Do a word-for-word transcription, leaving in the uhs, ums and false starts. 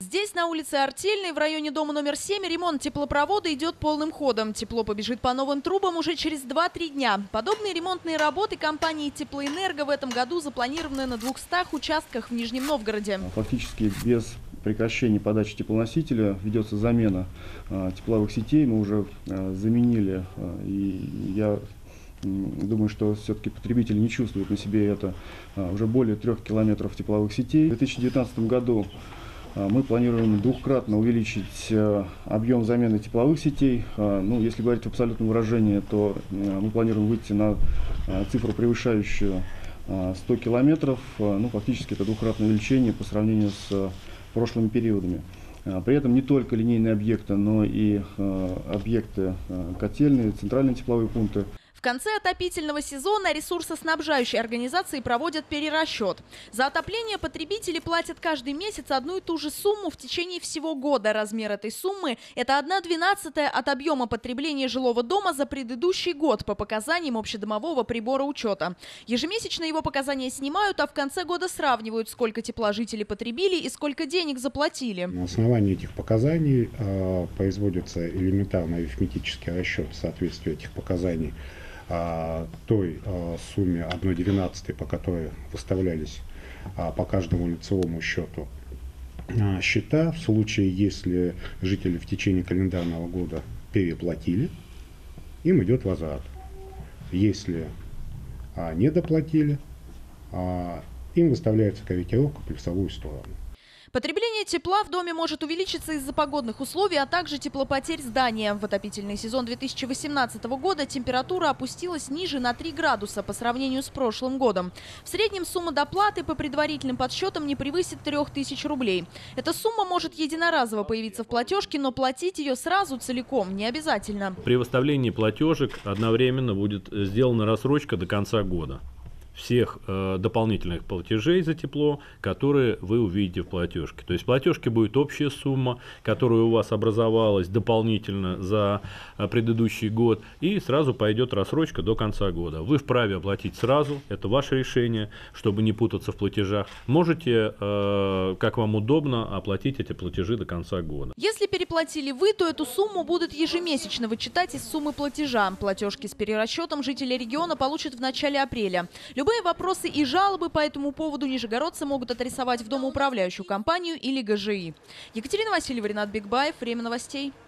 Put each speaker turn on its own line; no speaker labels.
Здесь, на улице Артельной, в районе дома номер семь, ремонт теплопровода идет полным ходом. Тепло побежит по новым трубам уже через два-три дня. Подобные ремонтные работы компании «Теплоэнерго» в этом году запланированы на двухстах участках в Нижнем Новгороде.
Фактически без прекращения подачи теплоносителя ведется замена э, тепловых сетей. Мы уже э, заменили, э, и я думаю, что все-таки потребители не чувствуют на себе это. Э, уже более трех километров тепловых сетей. В две тысячи девятнадцатом году э, мы планируем двукратно увеличить э, объем замены тепловых сетей. Э, ну, если говорить в абсолютном выражении, то э, мы планируем выйти на э, цифру, превышающую э, сто километров. Э, ну, фактически это двукратное увеличение по сравнению с э, прошлыми периодами. При этом не только линейные объекты, но и э, объекты э, котельные, центральные тепловые пункты.
В конце отопительного сезона ресурсоснабжающие организации проводят перерасчет. За отопление потребители платят каждый месяц одну и ту же сумму в течение всего года. Размер этой суммы – это одна двенадцатая от объема потребления жилого дома за предыдущий год по показаниям общедомового прибора учета. Ежемесячно его показания снимают, а в конце года сравнивают, сколько тепла жители потребили и сколько денег заплатили.
На основании этих показаний э, производится элементарный арифметический расчет соответствия этих показаний той а, сумме одной двенадцатой, по которой выставлялись а, по каждому лицевому счету а, счета. В случае, если жители в течение календарного года переплатили, им идет возврат. Если а, не доплатили, а, им выставляется корректировка в плюсовую сторону.
Потребление тепла в доме может увеличиться из-за погодных условий, а также теплопотерь здания. В отопительный сезон две тысячи восемнадцатого года температура опустилась ниже на три градуса по сравнению с прошлым годом. В среднем сумма доплаты по предварительным подсчетам не превысит трёх тысяч рублей. Эта сумма может единоразово появиться в платежке, но платить ее сразу целиком не обязательно.
При выставлении платежек одновременно будет сделана рассрочка до конца года всех э, дополнительных платежей за тепло, которые вы увидите в платежке. То есть в платежке будет общая сумма, которая у вас образовалась дополнительно за э, предыдущий год, и сразу пойдет рассрочка до конца года. Вы вправе оплатить сразу, это ваше решение, чтобы не путаться в платежах. Можете, э, как вам удобно, оплатить эти платежи до конца года.
Если переплатили вы, то эту сумму будут ежемесячно вычитать из суммы платежа. Платежки с перерасчетом жители региона получат в начале апреля. Любые вопросы и жалобы по этому поводу нижегородцы могут адресовать в домоуправляющую компанию или гэ жэ и. Екатерина Васильева, Ренат Бигбаев. Время новостей.